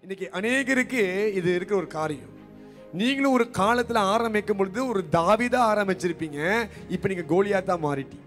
இன்னைக்கு அநேகருக்கு இது இருக்கிற ஒரு காரியம். நீங்களும் ஒரு காலத்துல ஆரம்பிக்கும் பொழுது ஒரு தாவீதா ஆரம்பிச்சிருப்பீங்க. இப்ப நீங்க கோலியாத்தா மாறிட்டீங்க.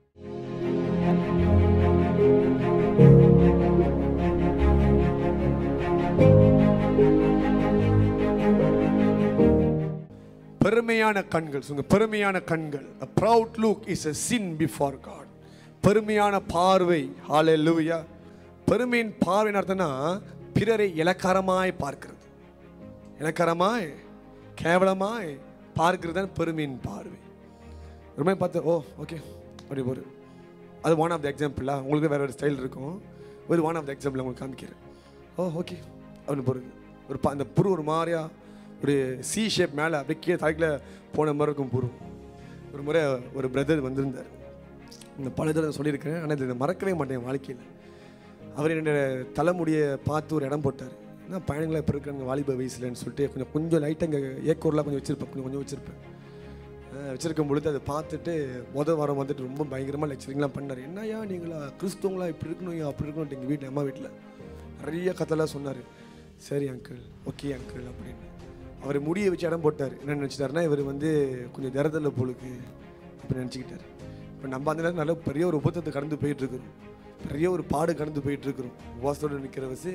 பெருமையான கண்கள், சொல்லுங்க பெருமையான கண்கள். A proud look is a sin before God. பெருமையான பார்வை. ஹalleluya. பெருமையின் பார்வை அர்த்தம்னா பிறரை இலக்காரமாய் பார்க்கிறது, இலக்காரமாய் கேவலமாய் பார்க்கிறது தான் பெருமையின் பார்வை. ரொம்ப பார்த்து ஓ ஓகே அப்படி போரு. அது ஒன் ஆஃப் த எக்ஸாம்பிளா. உங்களுக்கு வேற ஒரு ஸ்டைல் இருக்கும். ஒரு ஒன் ஆஃப் த எக்ஸாம்பிள் உங்களுக்கு காமிக்கிறேன். ஓ ஓகே அப்படின்னு போகிறது. ஒரு அந்த புரு ஒரு மாதிரியா ஒரு சி ஷேப் மேலே அப்படியே கீழே தலைக்கில் போன மாதிரி இருக்கும் புரு. ஒரு முறை ஒரு பிரதர் வந்திருந்தார். இந்த பல தடவை சொல்லியிருக்கிறேன், ஆனால் இதை மறக்கவே மாட்டேன் வாழ்க்கையில். அவர் என்னோட தலைமுடியை பார்த்து ஒரு இடம் போட்டார். ஏன்னா பையன்களை இப்போ இருக்கிறாங்க வாலிப வயசுலன்னு சொல்லிட்டு கொஞ்சம் லைட்டாக இங்கே ஏக்கூரில் கொஞ்சம் வச்சுருப்பேன், கொஞ்சம் வச்சுருப்பேன். வச்சுருக்கும் பொழுது அதை பார்த்துட்டு வாரம் வந்துட்டு ரொம்ப பயங்கரமாக லெக்சரிங்லாம் பண்ணார். என்னையா நீங்களா கிறிஸ்துவங்களா இப்படி இருக்கணும் அப்படி இருக்கணும் எங்கள் வீட்டில் அம்மா வீட்டில் நிறைய கதைலாம் சொன்னார். சரி அங்கிள் ஓகே அங்கிள் அப்படின்னு அவர் முடியை வச்சு இடம் போட்டார். என்ன நினச்சிட்டாருன்னா இவர் கொஞ்சம் திறதல்ல போலுக்கு அப்படி நினச்சிக்கிட்டார். இப்போ நம்ம அந்த நேரம் நல்ல பெரிய ஒரு உபத்தத்தை கடந்து போயிட்டுருக்குறோம், பெரிய ஒரு பாடு கடந்து போயிட்டுருக்குறோம். உபவாசத்தோடு நிற்கிற வச்சு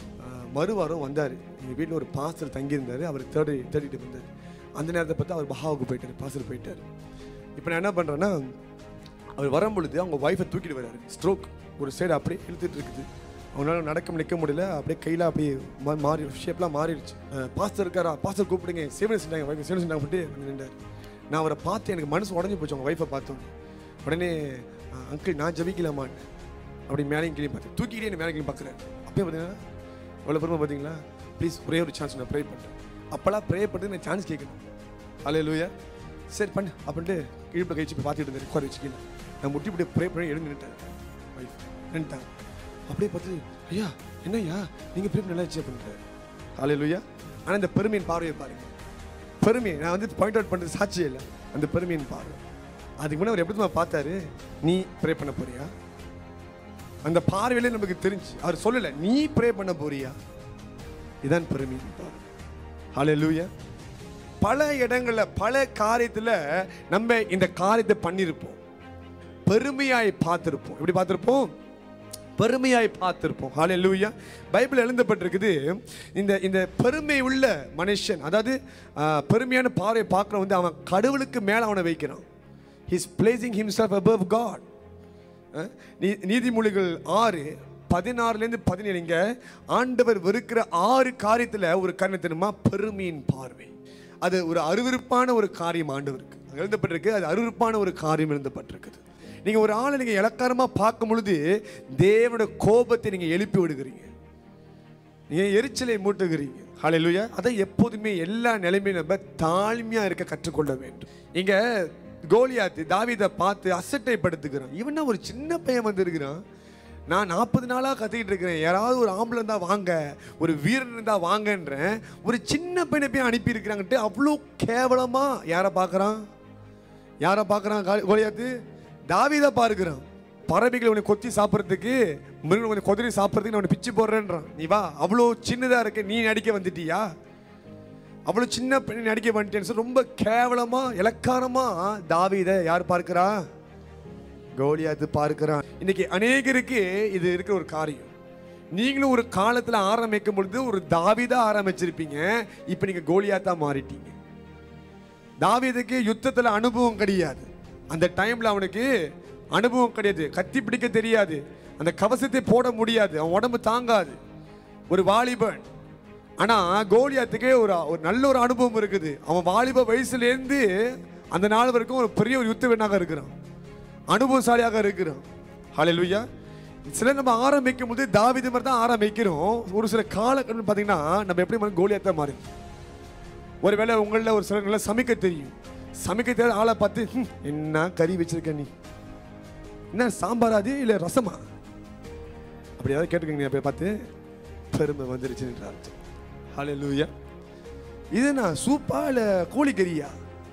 மறுவாரம் வந்தார். எங்கள் வீட்டில் ஒரு பாஸ்டர் தங்கியிருந்தார். அவர் தேடிட்டு வந்தார். அந்த நேரத்தை பார்த்து அவர் பஹாவுக்கு போயிட்டார், பாஸ்டர் போயிட்டார். இப்போ நான் என்ன பண்ணுறேன்னா அவர் வரும் பொழுது அவங்க ஒய்ஃபை தூக்கிட்டு வர்றாரு. ஸ்ட்ரோக் ஒரு சைடு அப்படியே இழுத்துட்டு இருக்குது. அவங்களால நிற்க முடியல. அப்படியே கையில் அப்படியே மாறி ஷேப்லாம் மாறிடுச்சு. பாஸ்டர் இருக்காரா, பாஸ்டர் கூப்பிடுங்க, சேவனை செஞ்சாங்க, வைஃபை சேவனை செஞ்சாங்க பண்ணிட்டு நின்றார். நான் அவரை பார்த்து எனக்கு மனசு உடஞ்சி போச்சு. அவங்க ஒய்ஃபை பார்த்தோம் உடனே அங்கிள் நான் ஜபிக்கலாமான்னு அப்படி மேலேயும் கீழே பார்த்து தூக்கிட்டே என்ன மேலே கீழே பார்க்குறேன். அப்பயே பார்த்தீங்கன்னா எவ்வளோ பெருமை பார்த்தீங்களா. ப்ளீஸ் ஒரே ஒரு சான்ஸ் நான் ப்ரே பண்ணுறேன். அப்போல்லாம் ப்ரே பண்ணிட்டு நான் சான்ஸ் கேட்கணும். ஹல்லேலூயா சரி பண்ணு அப்படின்ட்டு கீழே கழிச்சு போய் பார்த்துட்டு இருந்தேன். உட்கார வச்சு கீழே நான் முட்டி போட்டு ப்ரே பண்ணி எழுந்து நின்றுட்டேன். ஒய்ஃப் நின்றுட்டாங்க. அப்படியே பார்த்து ஐயா என்னய்யா நீங்கள் ப்ரே நல்லா வச்சு பண்ணுறேன். ஹல்லேலூயா. ஆனால் இந்த பெருமையின் பார்வையை பாருங்க. பெருமையை நான் பாயிண்ட் அவுட் பண்ணுறது சாட்சியே இல்லை. அந்த பெருமையின் பார்வை. அதுக்கு முன்னாடி அவர் எப்படி பார்த்தாரு, நீ ப்ரே பண்ண போறியா? அந்த பார்வையிலே நமக்கு தெரிஞ்சு அவர் சொல்லலை நீ ப்ரே பண்ண போறியா. இதான் பெருமையின் பார்வை. ஹல்லேலூயா. பல இடங்கள்ல பல காரியத்தில் நம்ம இந்த காரியத்தை பண்ணியிருப்போம், பெருமையாய் பார்த்திருப்போம். எப்படி பார்த்திருப்போம்? பெருமையாய் பார்த்திருப்போம். ஹல்லேலூயா. பைபிள் எழுதப்பட்டிருக்குது இந்த பெருமை உள்ள மனுஷன், அதாவது பெருமையான பார்வை பார்க்குறவன் அவன் கடவுளுக்கு மேலே அவனை வைக்கிறான். He is placing himself above God. நீதிமொழிகள் 6:16-17 ஆண்டவர் வெறுக்கிற 6 காரியத்தில் ஒரு காரியம் தெரியுமா? பெருமையின் பார்வை. அது ஒரு அருவருப்பான ஒரு காரியம் ஆண்டவருக்கு எழுதப்பட்டிருக்கு. அது அருவருப்பான ஒரு காரியம் எழுதப்பட்டிருக்குது. நீங்கள் ஒரு ஆளை நீங்கள் இலக்காரமாக பார்க்கும் பொழுது தேவனோட கோபத்தை நீங்கள் எழுப்பி விடுகிறீங்க, நீங்கள் எரிச்சலை மூட்டுகிறீங்க. ஹல்லேலூயா. அதை எப்போதுமே எல்லா நிலைமையும் நம்ம தாழ்மையாக இருக்க கற்றுக்கொள்ள வேண்டும். இங்கே கோலியாத்து தாவீதை பார்த்து அசட்டைப்படுத்துகிறான். இவனா ஒரு சின்ன பையன் வந்திருக்கிறான், நான் 40 நாளாக கத்திக்கிட்டு இருக்கிறேன், யாராவது ஒரு ஆம்பளை இருந்தால் வாங்க, ஒரு வீரன் இருந்தால் வாங்கன்றேன், ஒரு சின்ன பையனை போய் அனுப்பியிருக்கிறாங்கட்டு அவ்வளோ கேவலமாக யாரை பார்க்குறான்? யாரை பார்க்குறான்? கோலியாத்து தாவீதை பார்க்குறான். பறவைகளை உன்னை கொத்தி சாப்பிட்றதுக்கு, மிருகம் உன்னை கொதிரி சாப்பிட்றதுக்கு நான் உன்னை பிச்சு போடுறேன்றான். நீ வா, அவ்வளோ சின்னதாக இருக்க, நீ நடிக்க வந்துட்டியா? அவ்வளோ சின்ன பெண்ணை நடிக்க வந்துட்டேன்னு ரொம்ப கேவலமாக இலக்காரமாக தாவீதை யார் பார்க்கிறா? கோலியாத்து பார்க்கிறான். இன்னைக்கு அநேகருக்கு இது இருக்கிற ஒரு காரியம். நீங்களும் ஒரு காலத்தில் ஆரம்பிக்கும் பொழுது ஒரு தாவீதா ஆரம்பிச்சிருப்பீங்க. இப்போ நீங்கள் கோலியாத்தா மாறிட்டீங்க. தாவீதுக்கு யுத்தத்தில் அனுபவம் கிடையாது. அந்த டைமில் அவனுக்கு அனுபவம் கிடையாது, கத்தி பிடிக்க தெரியாது, அந்த கவசத்தை போட முடியாது, அவன் உடம்பு தாங்காது, ஒரு வாலிபன். ஆனால் கோலியாத்துக்கு ஒரு நல்ல ஒரு அனுபவம் இருக்குது. அவன் வாலிப வயசுலேருந்து அந்த நாள் வரைக்கும் ஒரு பெரிய ஒரு யுத்த வீரனாக இருக்கிறான், அனுபவசாலியாக இருக்கிறான். ஹல்லேலூயா. சில நம்ம ஆரம்பிக்கும் போது தாவீது மாதிரி தான் ஆரம்பிக்கிறோம். ஒரு சில காலக்கட்டம் பார்த்தீங்கன்னா நம்ம எப்படி கோலியாத்தா மாறி. ஒருவேளை உங்களில் ஒரு சில நல்லா சமைக்க தெரியும், சமைக்க தெரியாத ஆளை பார்த்து என்ன கறி வச்சிருக்க, நீ என்ன சாம்பாராது இல்லை ரசமா அப்படியாவது கேட்டுக்கங்க. நீ பார்த்து பெருமை வந்துருச்சுன்றாரு. ஹல்லேலூயா. இது நான் சூப்பா இல்லை கோழிக்கறியா?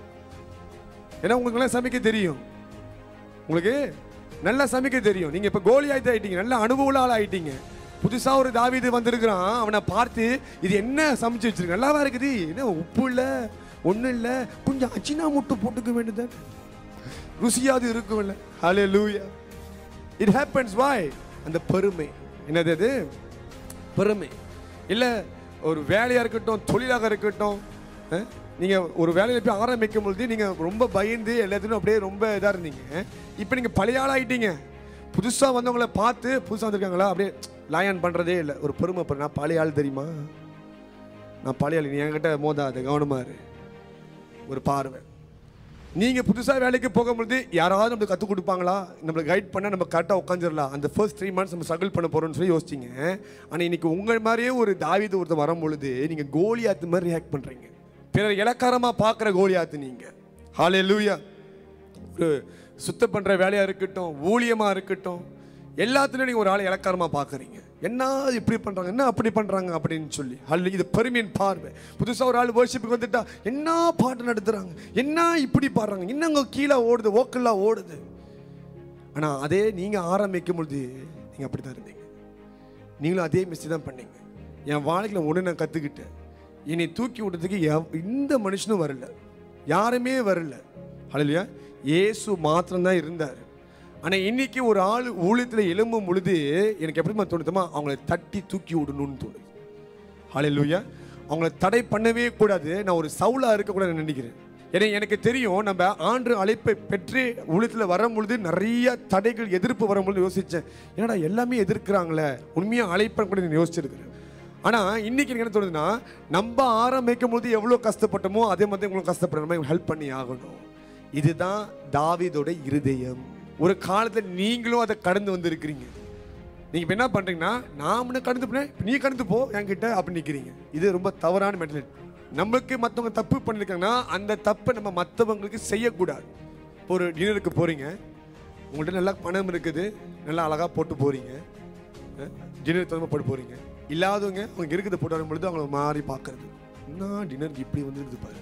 ஏன்னா உங்களுக்கு நல்லா சமைக்க தெரியும், உங்களுக்கு நல்லா சமைக்க தெரியும். நீங்கள் இப்போ கோலியாத்து ஆகிட்டீங்க, நல்ல அனுபவம் ஆள் ஆகிட்டீங்க. புதுசாக ஒரு தாவீது வந்திருக்கிறான். அவனை பார்த்து இது என்ன சமைச்சு வச்சிருக்க, நல்லாவா இருக்குது, என்ன உப்பு இல்லை ஒன்றும் இல்லை, கொஞ்சம் அச்சினா முட்டை போட்டுக்க வேண்டியது, ருசியாவது இருக்கும் இல்லை. ஹல்லேலூயா. It happens. why? அந்த பெருமை. என்னது அது? பெருமை. இல்லை ஒரு வேலையாக இருக்கட்டும், தொழிலாக இருக்கட்டும், நீங்கள் ஒரு வேலையில் போய் ஆரம்பிக்கும் பொழுது நீங்கள் ரொம்ப பயந்து எல்லாத்துலையும் அப்படியே ரொம்ப இதாக இருந்தீங்க. இப்போ நீங்கள் பழைய ஆள் ஆகிட்டீங்க. புதுசாக வந்தவங்களை பார்த்து புதுசாக வந்திருக்காங்களா அப்படியே லாயன் பண்ணுறதே இல்லை. ஒரு பெருமை. நான் பழைய ஆள் தெரியுமா, நான் பழைய ஆள், நீ என்கிட்ட மோதாது, கவனமாக இரு. ஒரு பார்வை. நீங்கள் புதுசாக வேலைக்கு போகும்பொழுது யாராவது நம்மளுக்கு கற்றுக் கொடுப்பாங்களா, நம்மளுக்கு கைட் பண்ணால் நம்ம கரெக்டாக உட்காந்துடலாம், அந்த ஃபர்ஸ்ட் 3 months நம்ம ஸ்ட்ரகிள் பண்ண போகிறோம்னு சொல்லி யோசிச்சிங்க. ஆனால் இன்றைக்கி உங்கள் மாதிரியே ஒரு தாவீது ஒருத்தர் வரும்பொழுது நீங்கள் கோலியாத்து மாதிரி ரியாக்ட் பண்ணுறீங்க. பிறர் இலக்காரமாக பார்க்குற கோலியாத்து நீங்கள். ஹல்லேலூயா. ஒரு சுத்தம் பண்ணுற வேலையாக இருக்கட்டும், ஊழியமாக இருக்கட்டும், எல்லாத்துலேயும் நீங்கள் ஒரு ஆளை இலக்காரமாக பார்க்குறீங்க. என்ன இப்படி பண்ணுறாங்க, என்ன அப்படி பண்ணுறாங்க அப்படின்னு சொல்லி. இது பெருமையின் பார்வை. புதுசாக ஒரு ஆள் வர்ஷிப்புக்கு வந்துட்டா என்ன பாட்டு நடத்துகிறாங்க, என்ன இப்படி பாடுறாங்க, என்னங்க கீழே ஓடுது, ஓக்கெல்லாம் ஓடுது. ஆனால் அதே நீங்கள் ஆரம்பிக்கும் பொழுது நீங்கள் அப்படி தான் இருந்தீங்க. நீங்களும் அதே மிஸ்டேக் தான் பண்ணீங்க. என் வாழ்க்கையில் ஒன்று நான் கற்றுக்கிட்டேன், என்னை தூக்கி விடுறதுக்கு இந்த மனுஷனும் வரல, யாருமே வரல. ஹல்லேலூயா. இயேசு மாத்திரம்தான் இருந்தார். ஆனால் இன்னைக்கு ஒரு ஆள் ஊழியத்தில் எழும்பும் பொழுது எனக்கு எப்படி தோணுதுமா, அவங்கள தட்டி தூக்கி விடணும்னு தோணுது. ஹல்லேலூயா. அவங்கள தடை பண்ணவே கூடாது. நான் ஒரு சவுலாக இருக்கக்கூடாது நினைக்கிறேன். ஏன்னா எனக்கு தெரியும், நம்ம ஆண்டு அழைப்பை பெற்று ஊழியத்தில் வரும் பொழுது நிறைய தடைகள் எதிர்ப்பு வரும்பொழுது யோசித்தேன், என்னடா எல்லாமே எதிர்க்கிறாங்களே, உண்மையாக அழைப்பேன் கூட நான் யோசிச்சிருக்கிறேன். ஆனால் இன்னைக்கு எனக்கு என்ன தோணுதுன்னா, நம்ம ஆரம்பிக்கும் போது எவ்வளோ கஷ்டப்பட்டோமோ அதே மாதிரி உங்களுக்கு கஷ்டப்படணும், ஹெல்ப் பண்ணி ஆகணும். இதுதான் தாவீதோட இருதயம். ஒரு காலத்தில் நீங்களும் அதை கடந்து வந்திருக்கிறீங்க. நீங்கள் இப்போ என்ன பண்ணுறீங்கன்னா, நான் முன்ன கடந்து போனேன், நீ கடந்து போ என்கிட்ட அப்படின்னு நிற்கிறீங்க. இது ரொம்ப தவறான மென்டாலிட்டி. நம்மளுக்கு மற்றவங்க தப்பு பண்ணியிருக்காங்கன்னா அந்த தப்பை நம்ம மற்றவங்களுக்கு செய்யக்கூடாது. இப்போ ஒரு டின்னருக்கு போகிறீங்க, உங்கள்கிட்ட நல்லா பணம் இருக்குது, நல்லா அழகாக போட்டு போகிறீங்க, டின்னர் தகுந்த போட்டு போகிறீங்க. இல்லாதவங்க அவங்க இருக்கிறத போட்டு வரும் பொழுது அவங்கள மாறி பார்க்கறது, என்ன டின்னருக்கு இப்படி வந்துருக்குது பாரு.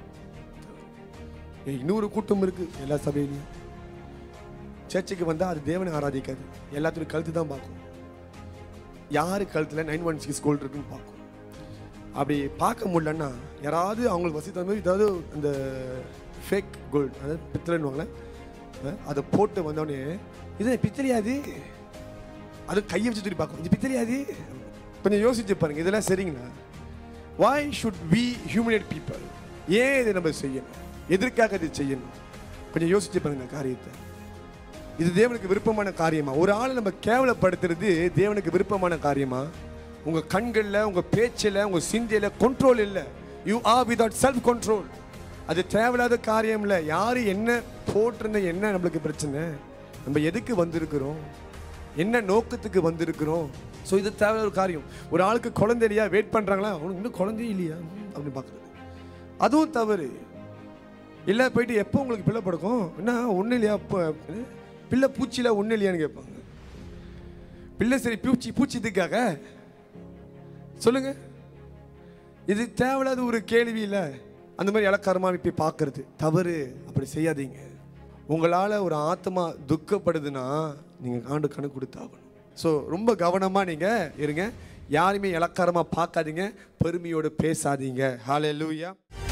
இன்னொரு கூட்டம் இருக்குது எல்லா சபையிலையும், சர்ச்சுக்கு வந்தால் அது தேவனை ஆராதிக்காது, எல்லாத்துலையும் கழுத்து தான் பார்க்கும். யார் கழுத்தில் 916 கோல்டு இருக்குன்னு பார்க்கும். அப்படி பார்க்க முடியலன்னா யாராவது அவங்களுக்கு வசதி தகுந்த மாதிரி ஏதாவது அந்த ஃபேக் கோல்டு, அதாவது பித்தளைன்னுவாங்களே, அதை போட்டு வந்தோடனே இது பித்தளையாது, அது கையை வச்சு தூக்கி பார்க்கும், இது பித்தளையாது. கொஞ்சம் யோசிச்சு பாருங்க, இதெல்லாம் சரிங்களா? why should we humiliate people? ஏன் இதை நம்ம செய்யணும், எதற்காக இதை செய்யணும்? கொஞ்சம் யோசிச்சு பாருங்க காரியத்தை. இது தேவனுக்கு விருப்பமான காரியமா? ஒரு ஆளை நம்ம கேவலப்படுத்துறது தேவனுக்கு விருப்பமான காரியமா? உங்கள் கண்களில், உங்கள் பேச்சில், உங்கள் சிந்தையில் கண்ட்ரோல் இல்லை. You are without self control. அது தேவையில்லாத காரியம் இல்லை. யார் என்ன போட்டிருந்த என்ன நம்மளுக்கு பிரச்சனை, நம்ம எதுக்கு வந்திருக்கிறோம், என்ன நோக்கத்துக்கு வந்திருக்கிறோம். ஸோ இது தேவையான ஒரு காரியம். ஒரு ஆளுக்கு குழந்தை இல்லையா, வெயிட் பண்ணுறாங்களா, அவனுக்கு இன்னும் குழந்தையும் இல்லையா அப்படின்னு பார்க்குறது, அதுவும் தவறு இல்லை. போயிட்டு எப்போ உங்களுக்கு பிள்ளை படுக்கும், என்ன ஒன்றும் இல்லையா, பிள்ளை பூச்சியில் ஒன்றும் இல்லையான்னு கேட்பாங்க. பிள்ளை சரி பூச்சி இதுக்காக சொல்லுங்க. இது தேவையில்லாத ஒரு கேள்வி இல்லை. அந்த மாதிரி இலக்காரமாக போய் பார்க்கறது தவறு. அப்படி செய்யாதீங்க. உங்களால் ஒரு ஆத்மா துக்கப்படுதுன்னா நீங்கள் ஆண்டு கணக்கு கொடுத்தாகணும். ஸோ ரொம்ப கவனமாக நீங்கள் இருங்க. யாருமே இலக்காரமாக பார்க்காதீங்க, பெருமையோடு பேசாதீங்க. ஹல்லேலூயா.